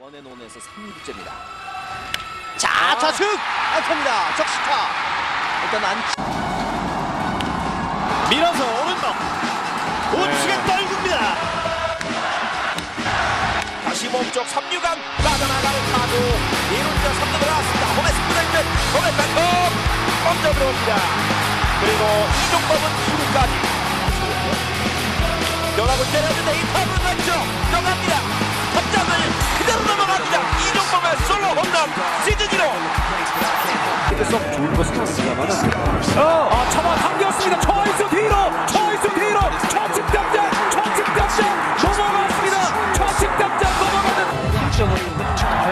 원앤원에서 3구째입니다. 자, 좌측 안타입니다. 적시타. 일단 밀어서 오른쪽 우측에 떨굽니다. 다시 몸쪽 3루간 빠져나가는 타구. 2루자 3루 들어왔습니다. 홈에 승부가 있는 홈에 백홈 먼저 들어옵니다. 그리고 이종범은 2루까지 연합을 때렸는데 이 타구는 왼쪽 들어갑니다. 탑장을 그대로 넘어갑니다. 이종범의 솔로 홈런 시즌 1호. 썩 좋은 거 생각합니다만 차마 당겼습니다. 좌익수 뒤로 좌측 담장 넘어갔습니다. 좌측 담장 넘어가는 픽션을 잘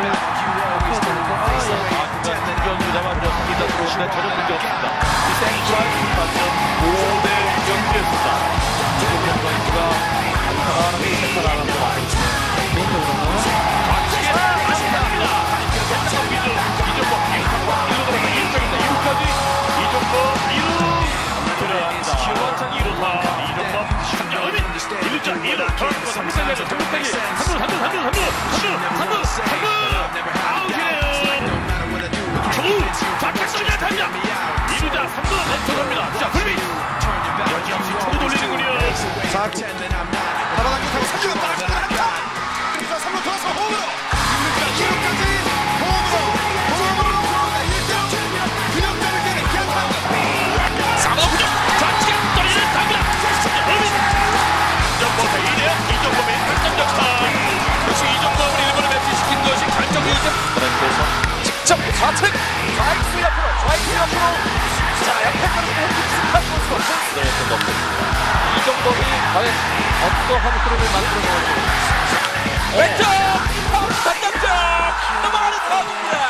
연주 잡아줬습니다. 들어오는데 전혀 문제 없습니다. 이 생트라이크 맞는 5대 0이었습니다. 지금 선수가 안타하는 센터 나가는 거 맞습니다. 좌측에 안타입니다. 이종범 1루까지 이종범 2루 들어갑니다. 시원창 2루타 이종범 1루자 2루 턴 3루까지 3루 아웃이에요. 좌측쪽에 달려 2루자 3루 멈춰갑니다. 자 불비 여지없이 초구 돌리는군요. 좌측 잡아당기고 3루가 빠집니다. 3루 돌아서 홈으로 2루까지 홈으로 1점 균형점을 깨는 기아타 3루 구정 좌측에 떨어지는 답니다. 이종범의 2대0 이종범의 1점 적타. 역시 이종범을 일본에 매치시킨 것이 결정이죠. 직접 좌측 좌익수 옆으로 자 옆에 떨어지는 익숙한 모습 그랬던 겁니다. 이종범이 과연 어떠한 흐름을 만들어 놓을지 왼쪽 단장점 넘어가는 타구입니다.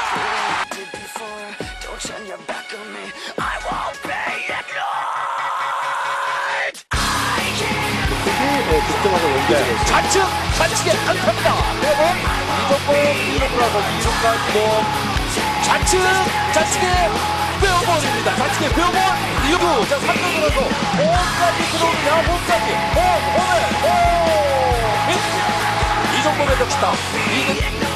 득점하고 연결해서 좌측에 안타입니다. 그리고 이종범 2루 돌아서 2루까지 좌측에 페어볼입니다. 좌측에 페어볼 2루 자 3루 들어서 홈까지 들어오느냐 홈에 이종범의 적시타